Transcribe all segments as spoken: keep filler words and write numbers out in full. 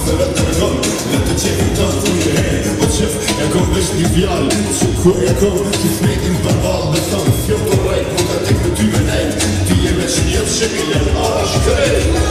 se le të regon, le të qefi të të të herë. Po qef, e kom vesh një fjallë, që ku e kom, që smetin për balë dhe thënë, fjo të rejt, po të tek me ty me nejt, ti e me që njëtë shekilën, arash krejt.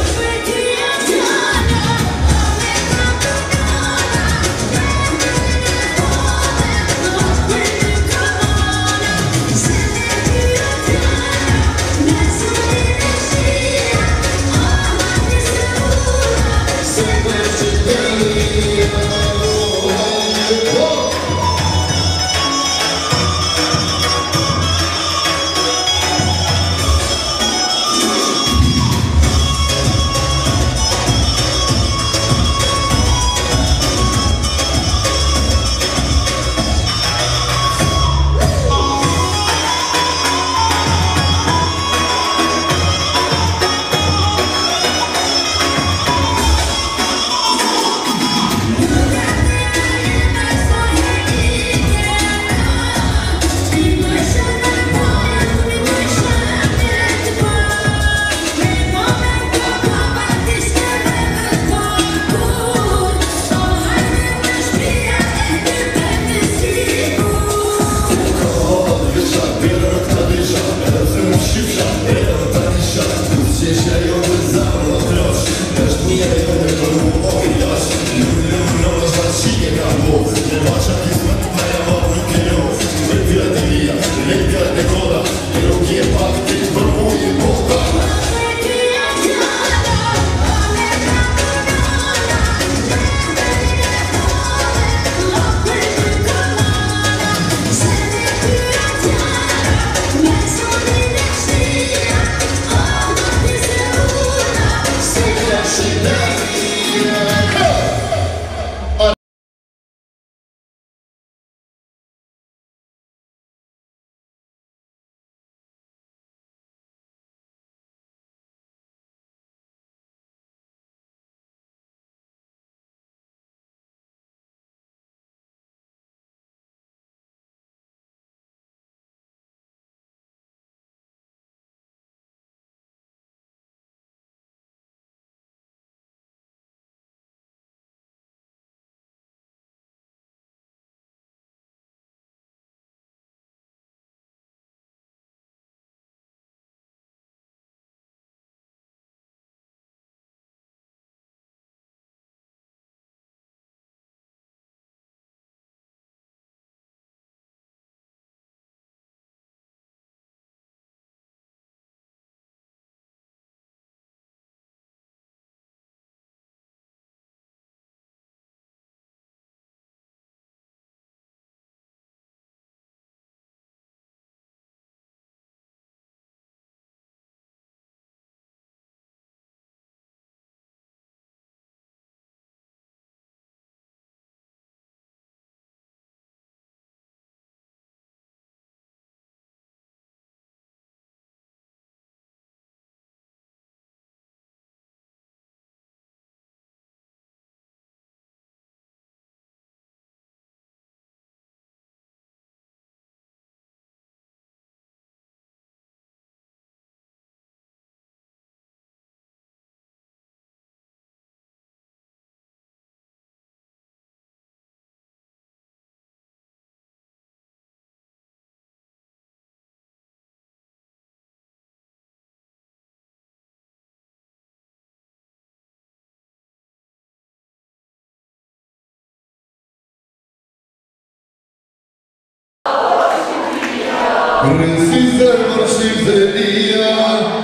Rësise mërshqipëria,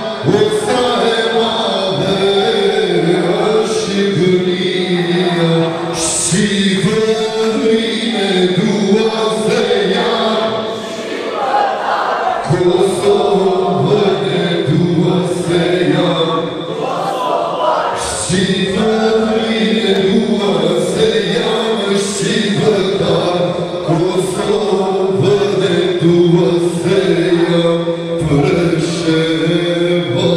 o sa e madhe është Shqipëria, Shqipërine dua se jam, Kosovën e dua se jam, Shqipërine dua se jam, Shqipëtar, Kosovën e dua se jam, për Shqeba.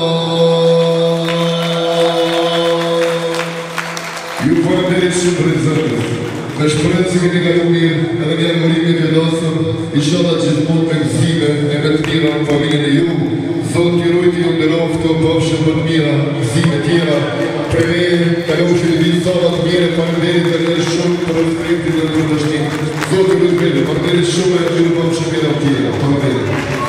Ju falenderit shumë për zotës. Me shpresë se keni kaluar mirë edhe një armonim të vendosur, inshallah gjithmonë me gëzime e me të mira në familjen e ju. Zoti ju rujt, ju nderoj. любов, хто повшим від міра, зіме тіла, привеє, та научить вінцова від міра, пам'ятері, та не шум, розстрілки на труднощі. Зоти відбили, пам'ятері шуми, і любов шуміра в тіла, пам'ятері.